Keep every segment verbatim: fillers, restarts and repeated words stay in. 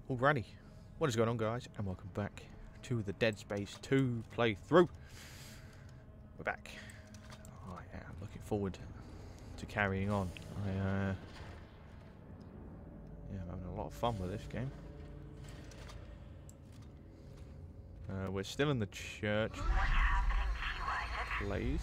Alrighty, what is going on, guys, and welcome back to the Dead Space two playthrough. We're back. I am looking forward to carrying on. I, uh, yeah, I'm having a lot of fun with this game. Uh, we're still in the church place.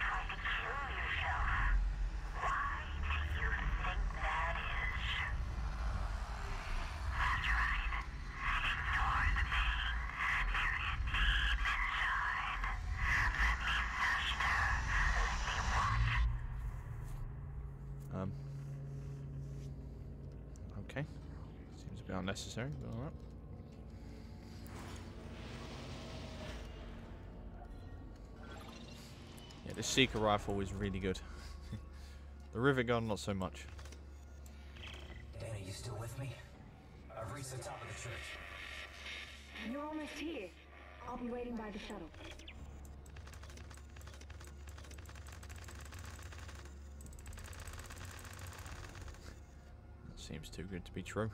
Um, okay. Seems a bit unnecessary, but alright. Yeah, this Seeker rifle is really good. The Rivet gun, not so much. Dana, you still with me? I've reached the top of the church. You're almost here. I'll be waiting by the shuttle. Seems too good to be true.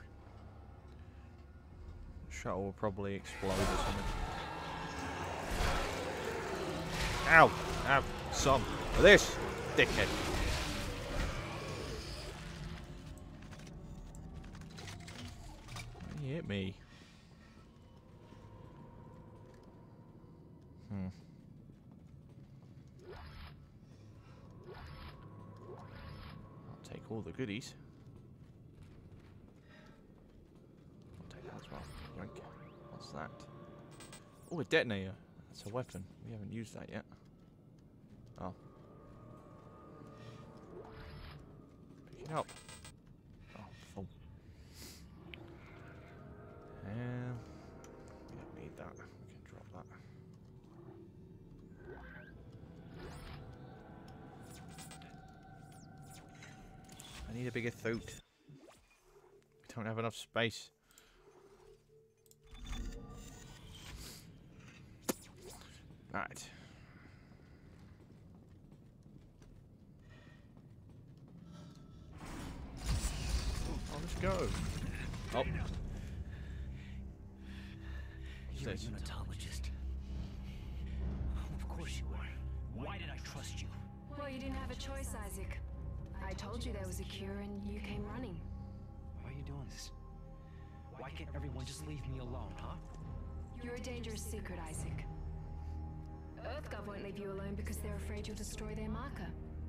The shuttle will probably explode or something. Ow! Ow! Some of this! Dickhead! He hit me. Hmm. I'll take all the goodies. Well, yoink. What's that? Oh, a detonator. That's a weapon. We haven't used that yet. Oh. Pick it up. Oh, full. And we don't need that. We can drop that. I need a bigger suit. We don't have enough space. Right. Oh, let's go. Oh. What's You're a this? unitologist. Of course you are. Why did I trust you? Well, you didn't have a choice, Isaac. I told you there was a cure and you came running. Why are you doing this? Why can't everyone just leave me alone, huh? You're a dangerous secret, Isaac. EarthGov won't leave you alone because they're afraid you'll destroy their marker.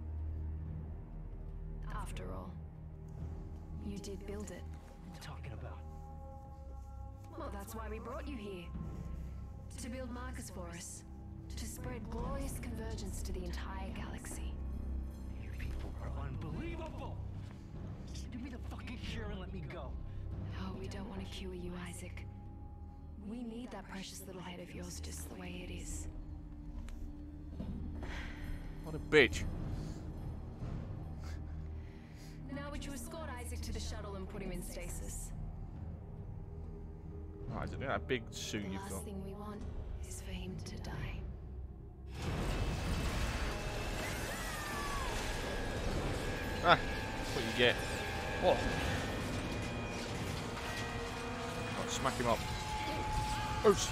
After all, you did build it. What are you talking about? Well, that's why we brought you here. To build markers for us. To spread glorious convergence to the entire galaxy. You people are unbelievable! Just give me the fucking cure and let me go. Oh, we don't want to cure you, Isaac. We need that precious little head of yours just the way it is. What a bitch. Now would you escort Isaac to the shuttle and put him in stasis? Right, is it that big suit The you've last got? thing we want is for him to die. Ah, that's what you get. What? Oh, smack him up. Oops.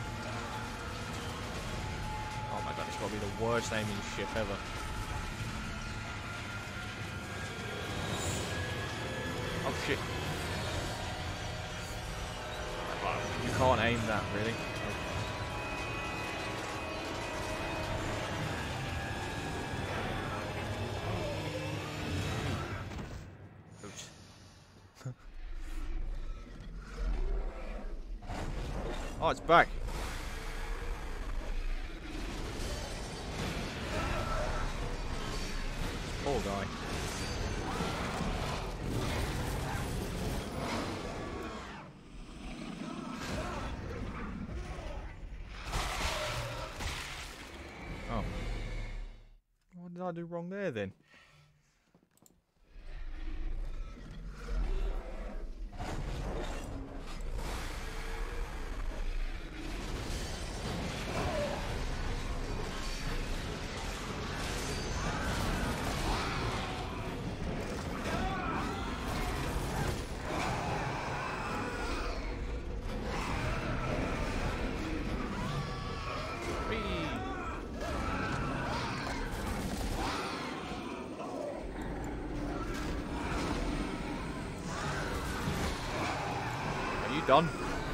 Oh my god, it's got to be the worst aiming ship ever. Oh shit. Oh, you can't aim that, really. Oops. Oh, it's back. Poor guy. Oh. What did I do wrong there then? done.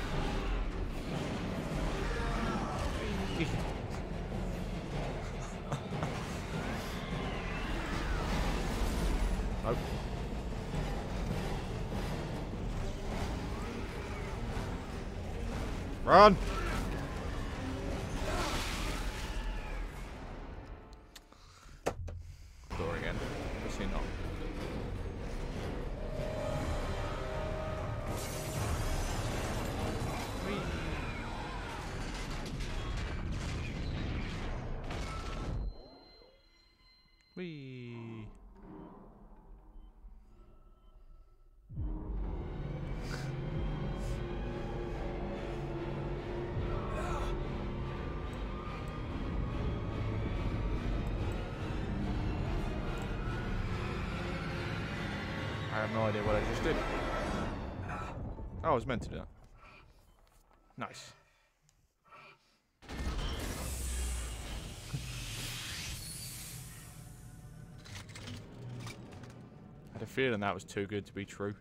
Nope. Run! Door again. Obviously not. Whee. Whee. I have no idea what I just did. Oh, I was meant to do that. Nice. I had a feeling that was too good to be true.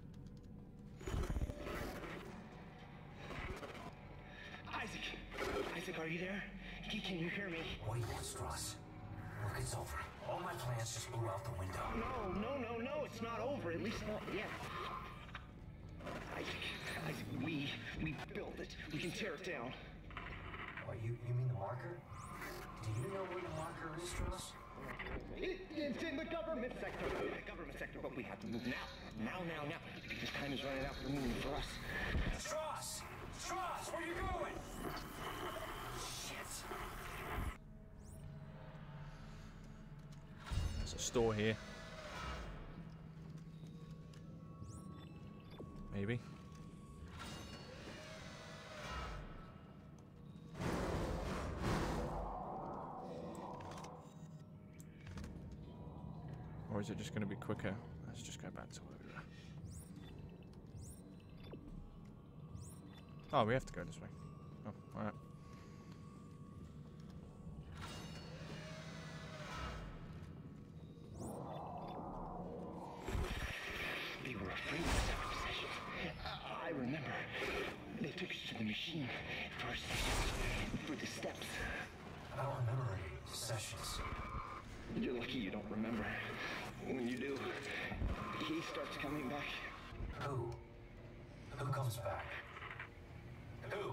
Isaac! Isaac, are you there? Can, can you hear me? What do you want, Stross? Look, it's over. All my plans just blew out the window. No, no, no, no, it's not over. At least not yet. Isaac, Isaac, we, we built it. We can tear it down. What, you, you mean the marker? Do you know where the marker is, Stross? It, it's in the government sector. Government sector, but we have to move now. Now, now, now. Because time is running out for me and for us. Stross! Stross, where are you going? Shit. There's a store here. Maybe. Or is it just going to be quicker? Let's just go back to where we were. Oh, we have to go this way. Oh, alright. They were afraid of our possessions. I remember. They took us to the machine for our sessions, for the steps. I don't remember any sessions. You're lucky you don't remember. When you do, he starts coming back. Who? Who comes back? Who?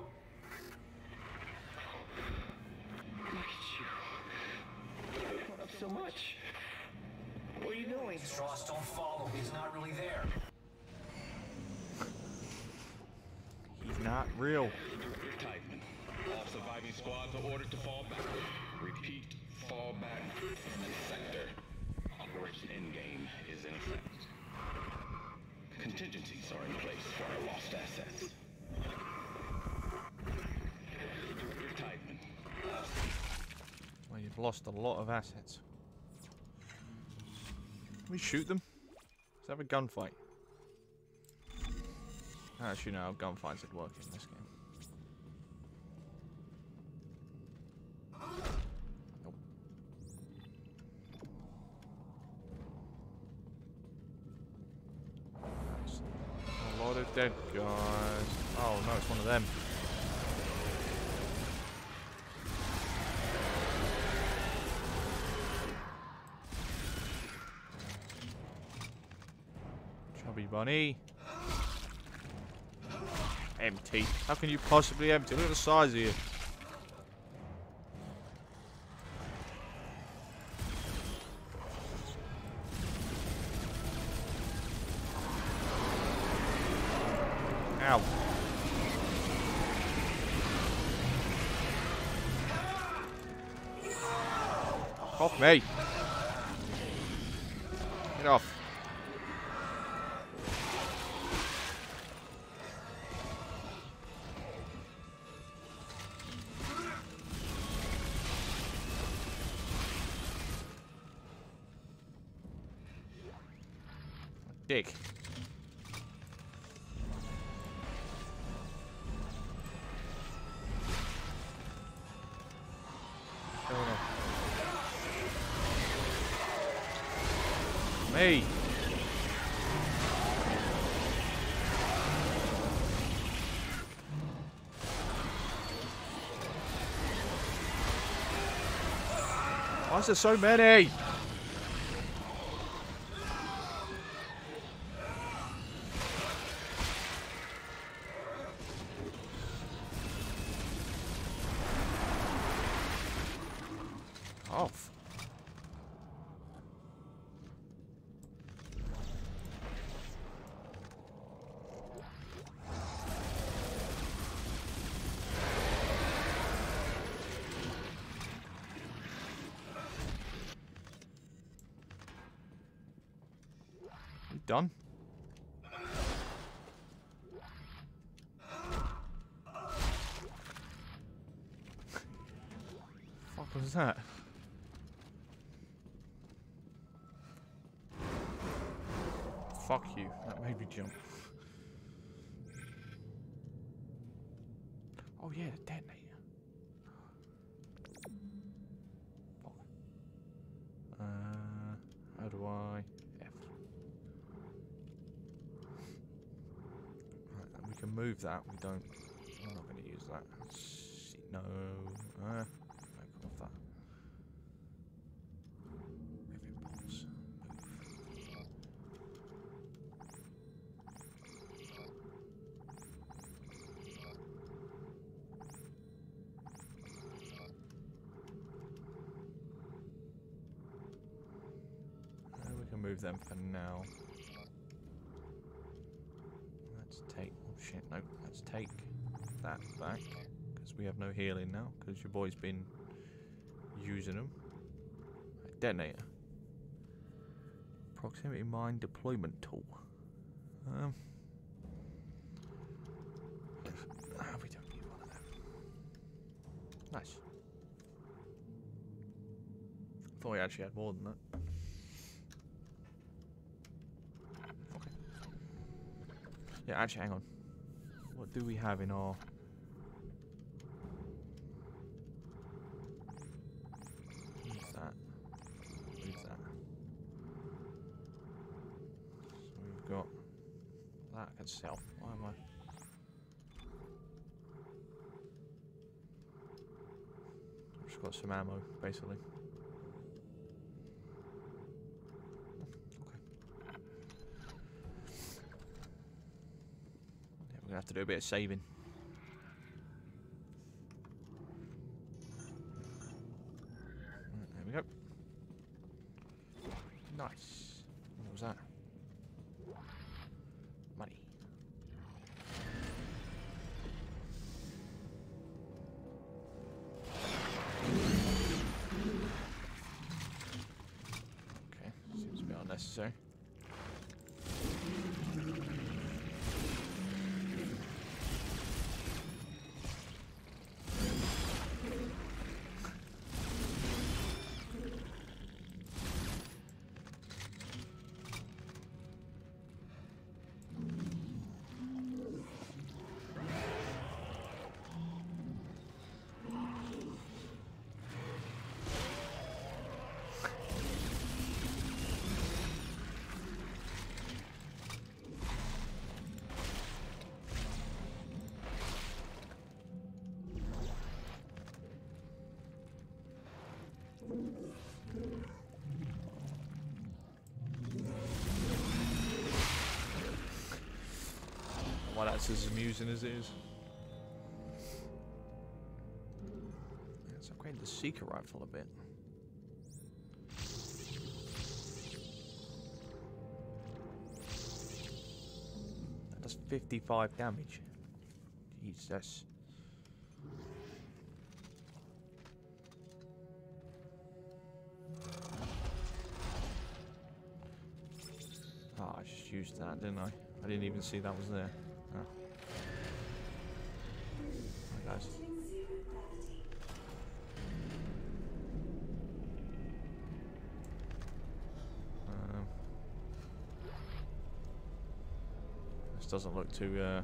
Look at you. You grown up so much. What are you doing? Stross, don't follow. He's not really there. He's not real. Titan. All surviving squads are ordered to fall back. Repeat, fall back in the sector. Operation Endgame is in effect. Contingencies are in place for our lost assets. Titan. Well, you've lost a lot of assets. Can we shoot them? Let's have a gunfight. Actually, no, gunfights would work in this game. Nope. Nice. A lot of dead guys. Oh no, it's one of them. Chubby bunny. Empty. How can you possibly empty? Look at the size of you. Ow. Off me. Get off. Dick. Going on. Me. Why is there so many? Off. You done? What was that? Fuck you. That made me jump. Oh yeah, the detonator. Fuck. Uh, how do I... F. Right, we can move that. We don't... I'm not going to use that. S- No. Uh, no, come off that. Move impulse. Move. Uh, we can move them for now. Let's take... Oh shit, no. Let's take that back. Because we have no healing now. Because your boy's been using them. Right, detonator. Proximity mine deployment tool. Um... Ah, we don't need one of them. Nice. Thought we actually had more than that. Okay. Yeah, actually, hang on. What do we have in our... Use that. Use that. So we've got... That I can sell. Why am I... I've just got some ammo, basically. We're gonna have to do a bit of saving. Right, there we go. Nice. What was that? Money. Okay, seems a bit unnecessary. Why that's as amusing as it is. Let's upgrade the Seeker rifle a bit. That does fifty-five damage. Jesus. Oh, I just used that, didn't I? I didn't even see that was there. Oh. Hi guys. Um, this doesn't look too uh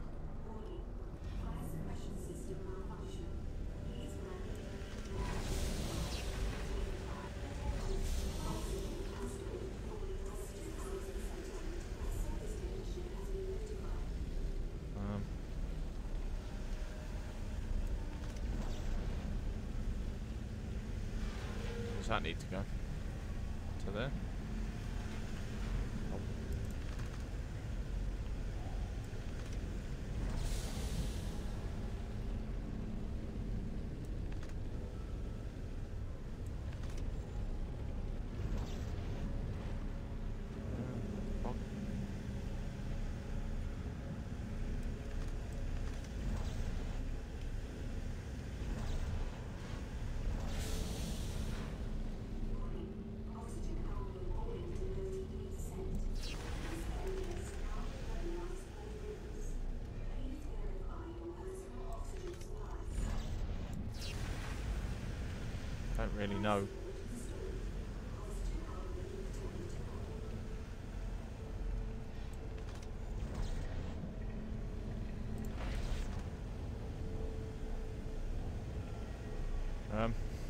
does that need to go? To there? Oh. Uh, oh. Don't really know. Um.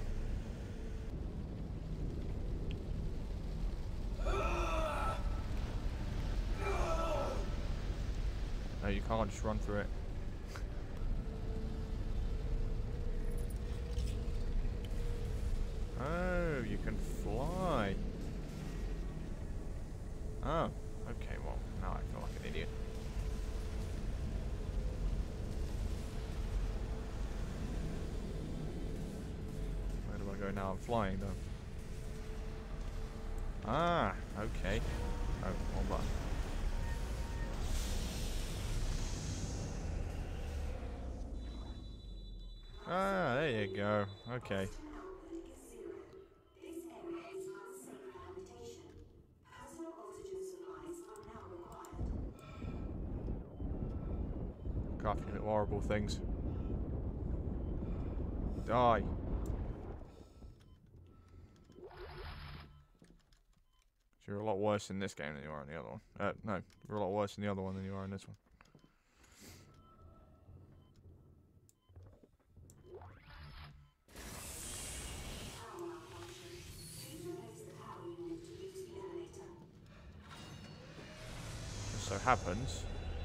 No, you can't just run through it. Oh, you can fly. Oh, okay, well, now I feel like an idiot. Where do I go now? I'm flying, though. Ah, okay. Oh, one button. Ah, there you go. Okay. Crafting a bit horrible things. Die. So you're a lot worse in this game than you are in the other one. Uh, no, you're a lot worse in the other one than you are in this one. Just so happens,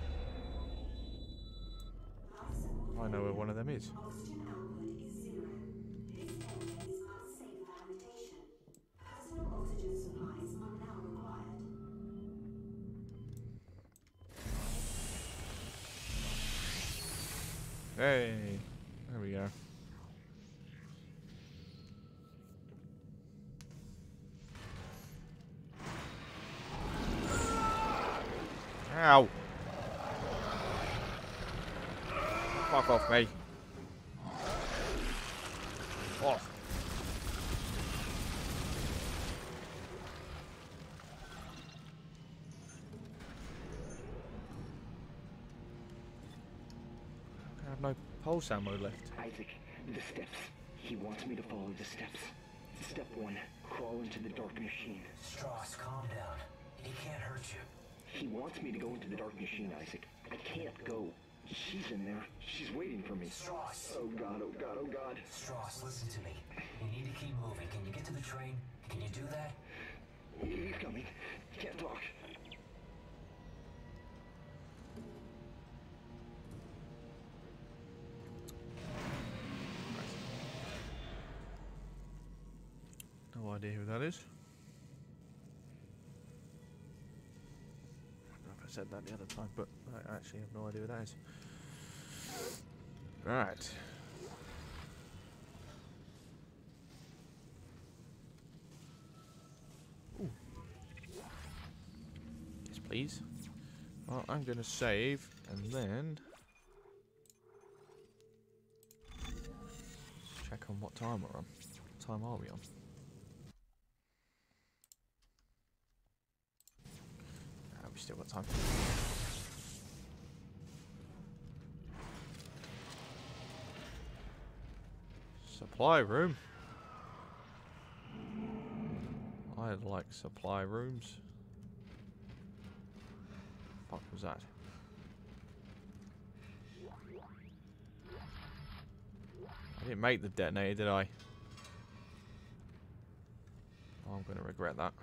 I know where one of them is. Hey, there we go. Ow! Fuck off me. Off. I have no pulse ammo left. Isaac, the steps. He wants me to follow the steps. Step one, crawl into the dark machine. Strauss, calm down. He can't hurt you. He wants me to go into the dark machine, Isaac. I can't go. She's in there. She's waiting for me. Strauss. Oh god, oh god, oh god. Strauss, listen to me. You need to keep moving. Can you get to the train? Can you do that? He's coming. Can't talk. No idea who that is. I don't know if I said that the other time, but I actually have no idea who that is. Right. Ooh. Yes, please. Well, I'm going to save and then check on what time we're on. What time are we on? Ah, we still got time. Supply room. I like supply rooms. What was that? I didn't make the detonator, did I? Oh, I'm going to regret that.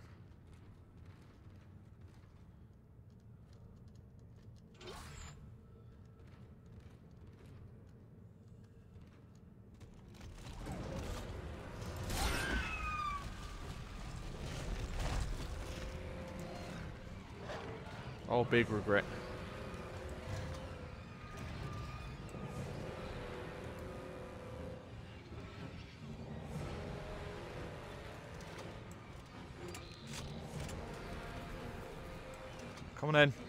Oh, big regret. Come on in.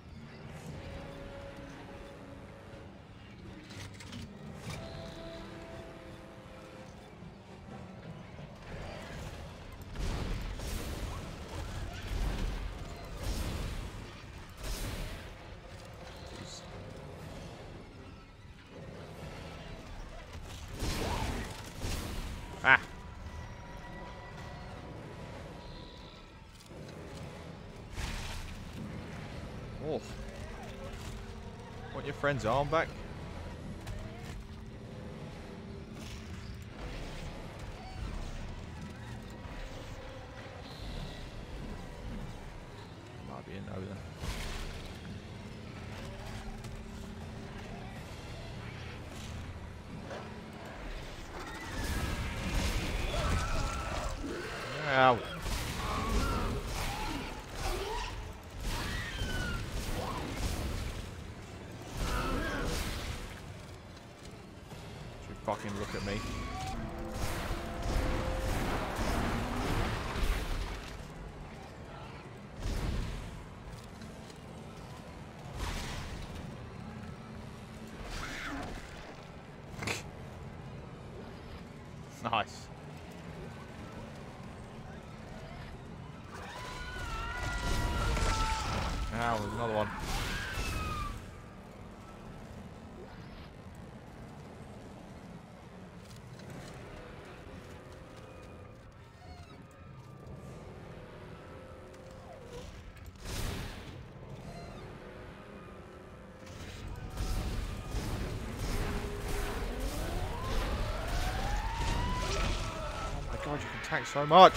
Ah. Oh. Want your friend's arm back? Might be a no then. Ow. Should fucking look at me. Nice. Now there's another one. Oh my god, you can tank so much.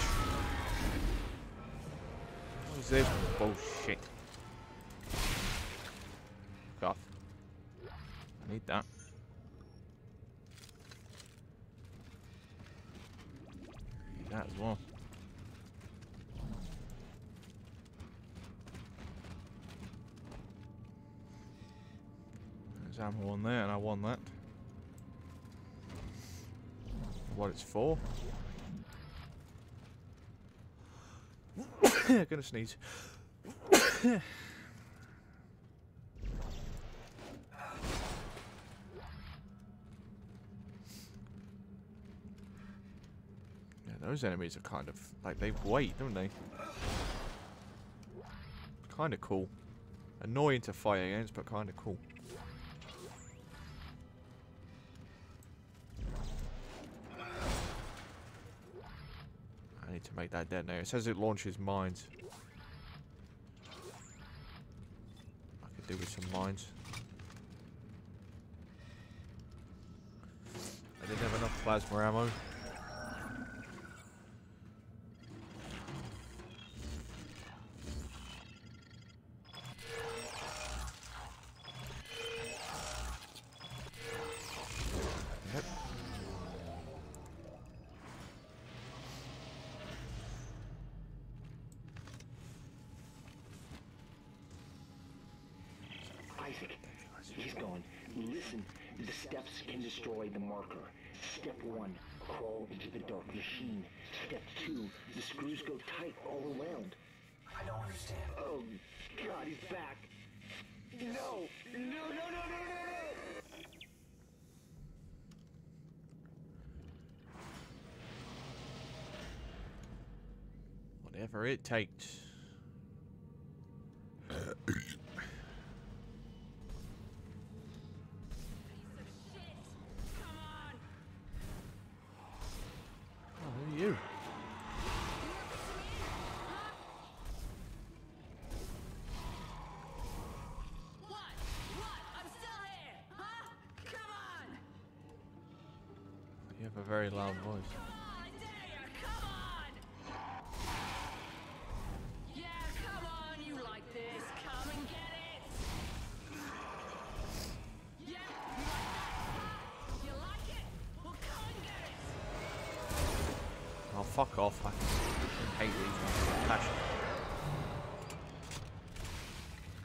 What is this bullshit? Off. I need that. Need that as well. There's ammo on there, and I want that. What it's for? Gonna sneeze. Those enemies are kind of like they wait, don't they? Kind of cool. Annoying to fight against, but kind of cool. I need to make that detonator. It says it launches mines. I could do with some mines. I didn't have enough plasma ammo. Isaac, he's gone. Listen, the steps can destroy the marker. Step one, crawl into the dark machine. Step two, the screws go tight all around. I don't understand. Oh, God, he's back. No, no, no, no, no, no, no! Whatever it takes. You. What? What? I'm still here. Huh? Come on. You have a very loud voice. Come on, I dare you. Come on. Yeah, come on. You like this? Come and get it. Yeah, you like that? You like it? Well, come and get it. Oh, fuck off. I hate these ones. Passion.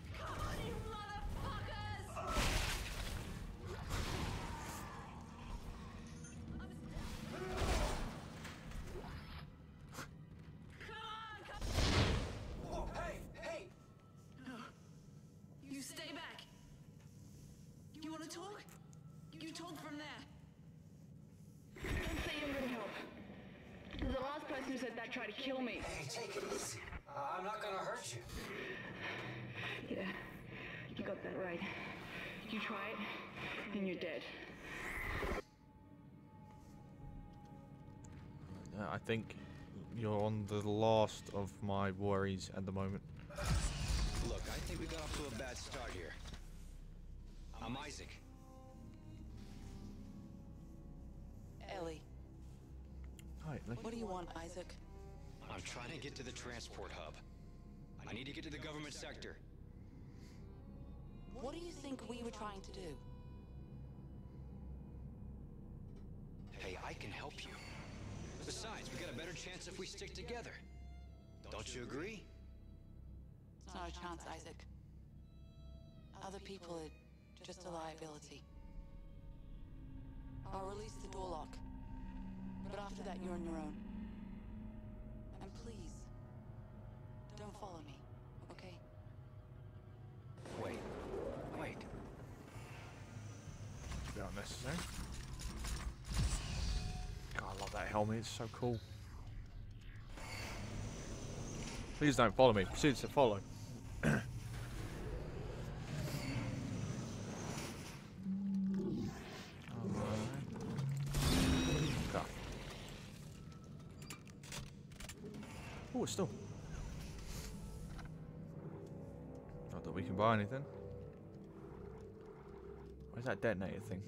You talk from there. Don't say you're gonna help. The last person who said that tried to kill me. Hey, take it easy. Uh, I'm not gonna hurt you. Yeah, you got that right. You try it, and you're dead. Uh, I think you're on the last of my worries at the moment. Look, I think we got off to a bad start here. I'm Isaac. Ellie, Right, like, what do you want, Isaac? I'm trying to get to the transport hub. I need to get to the government sector. What do you think we were trying to do? Hey, I can help you. Besides, we got a better chance if we stick together. Don't you agree? It's not a chance, Isaac. Other people are just a liability. I'll release the door lock. But after that, you're on your own. And please, don't follow me, okay? Wait, wait. a bit unnecessary. God, I love that helmet. It's so cool. Please don't follow me. Proceed to follow. Oh, it's still. Not that we can buy anything. Where's that detonator thing?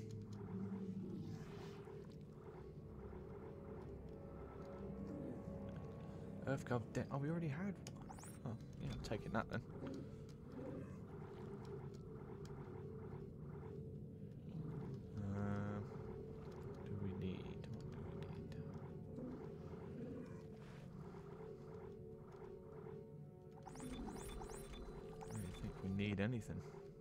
Earth Gov de- Oh, we already had one. Oh, yeah, I'm taking that then. Um, do we need? What do we need? I don't think we need anything.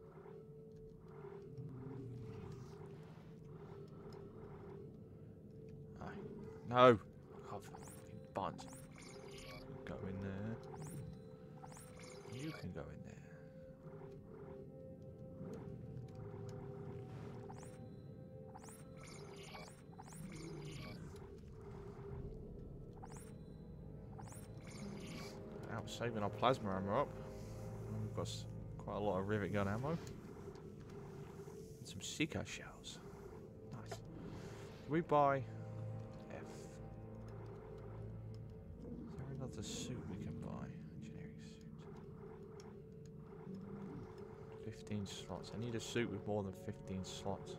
Aye. No! Oh, fucking buns. Go in there. You can go in there. Now we're saving our plasma ammo up. We've got s- quite a lot of rivet gun ammo. And some Seeker shells. Nice. Can we buy F? Is there another suit we can buy? Generic suit. fifteen slots. I need a suit with more than fifteen slots.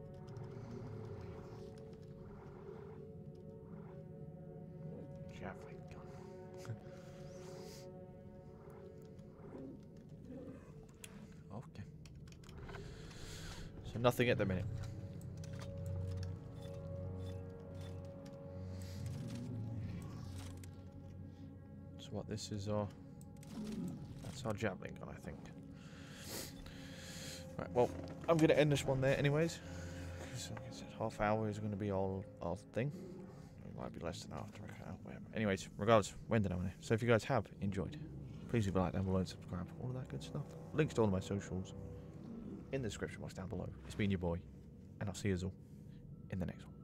Javelin gun. Okay. So nothing at the minute. So what this is our that's our javelin gun, I think. Right, well, I'm gonna end this one there anyways. Because like I said, half hour is gonna be all our thing. It might be less than after an hour, whatever. Anyways, regardless, we're ending on there. So if you guys have enjoyed, please leave a like down below and subscribe. All of that good stuff. Links to all of my socials in the description box down below. It's been your boy, and I'll see you all in the next one.